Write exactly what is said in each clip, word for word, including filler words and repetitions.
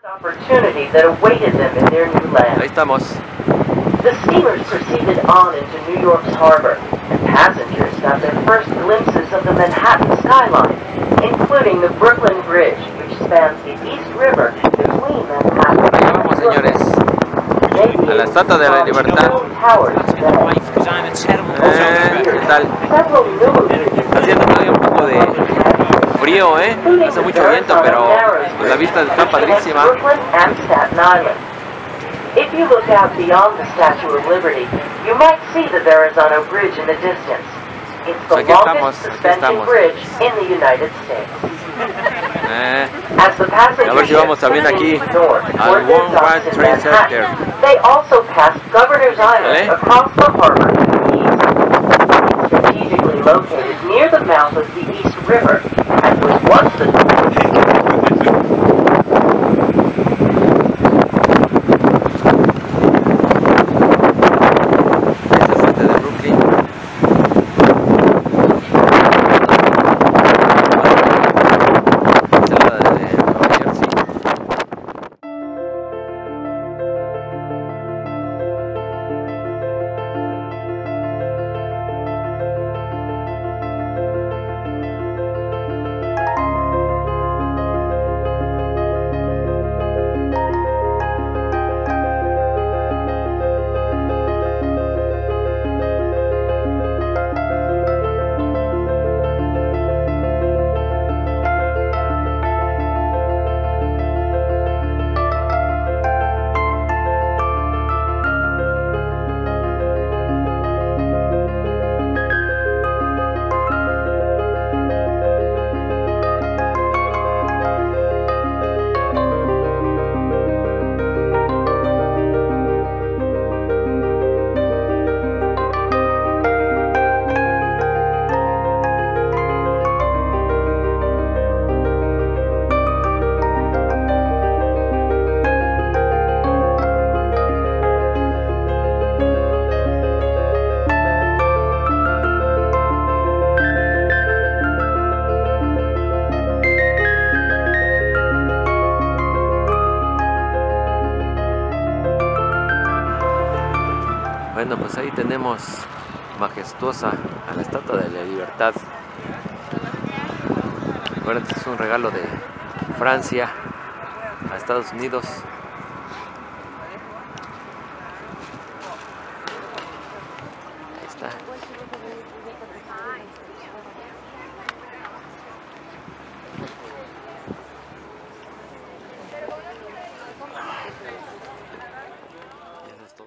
Ahí estamos. The steamers proceeded on into New York's harbor, and passengers got their first glimpses of the Manhattan skyline, including the Brooklyn Bridge, which spans the East River between Manhattan Ahí vamos, señores, a la Estatua de la Libertad. Eh, ¿qué tal? Está haciendo todavía un poco de frío, ¿eh? Hace mucho viento, pero pues, la vista está padrísima. If you look out beyond the Statue of Liberty, you might see the Verrazano Bridge in the distance. It's the Aquí estamos, longest aquí suspension estamos. bridge in the United States. Eh, As the passenger a ver si vamos ships también aquí continue north al toward their One docks World in Trade Center. Manhattan, they also pass Governor's Island ¿Vale? across the harbor to the east. It's strategically located near the mouth of the East River and was once the esta parte de Brooklyn. Esta es la de Nueva Jersey. Bueno, pues ahí tenemos majestuosa a la Estatua de la Libertad. Bueno, este es un regalo de Francia a Estados Unidos. Ahí está. Eso es todo.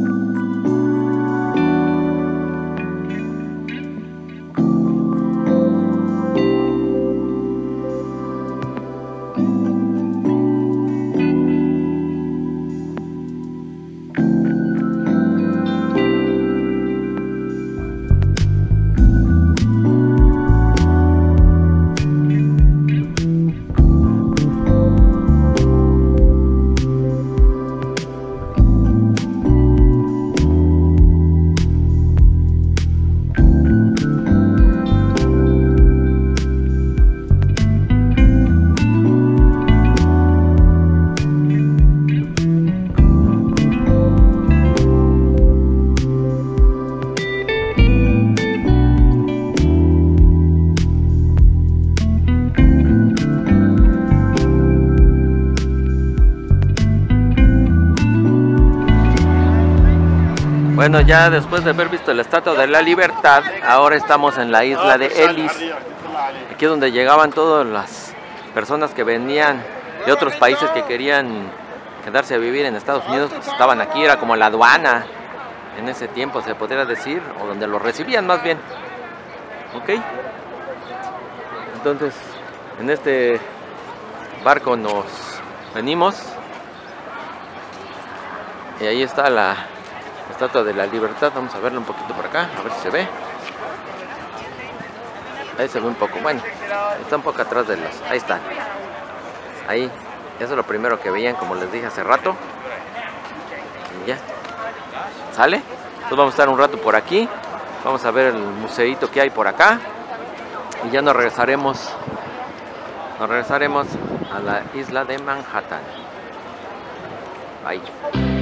Bueno, ya después de haber visto la Estatua de la Libertad, ahora estamos en la isla de Ellis. Aquí es donde llegaban todas las personas que venían de otros países que querían quedarse a vivir en Estados Unidos, pues estaban aquí, era como la aduana en ese tiempo, se podría decir, o donde los recibían más bien. ¿Ok? Entonces, en este barco nos venimos y ahí está la Estatua de la Libertad. Vamos a verlo un poquito por acá, a ver si se ve. Ahí se ve un poco, bueno, está un poco atrás de los, ahí está. Ahí, eso es lo primero que veían, como les dije hace rato. Y ya, ¿sale? Entonces vamos a estar un rato por aquí. Vamos a ver el museíto que hay por acá. Y ya nos regresaremos, nos regresaremos a la isla de Manhattan. Bye.